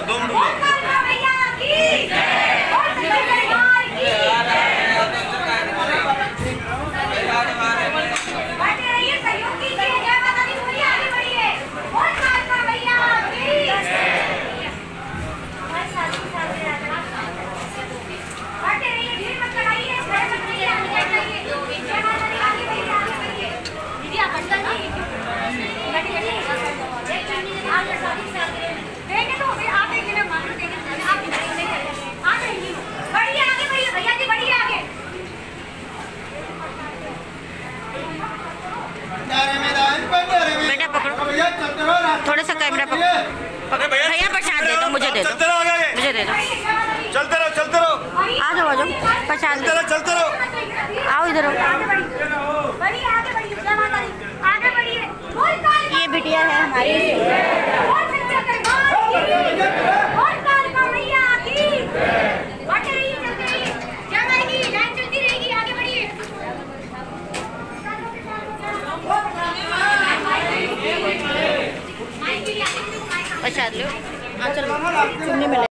2 minute थोड़ा सा camera पकड़ो भैया, प्रसाद दे दो, मुझे दे दो, मुझे दे दो। चलते रहो आ जाओ प्रसाद दे, चलते रहो, आओ इधर। ये बिटिया है हमारी। प्रसाद लो, चलो चुन्नी मिले।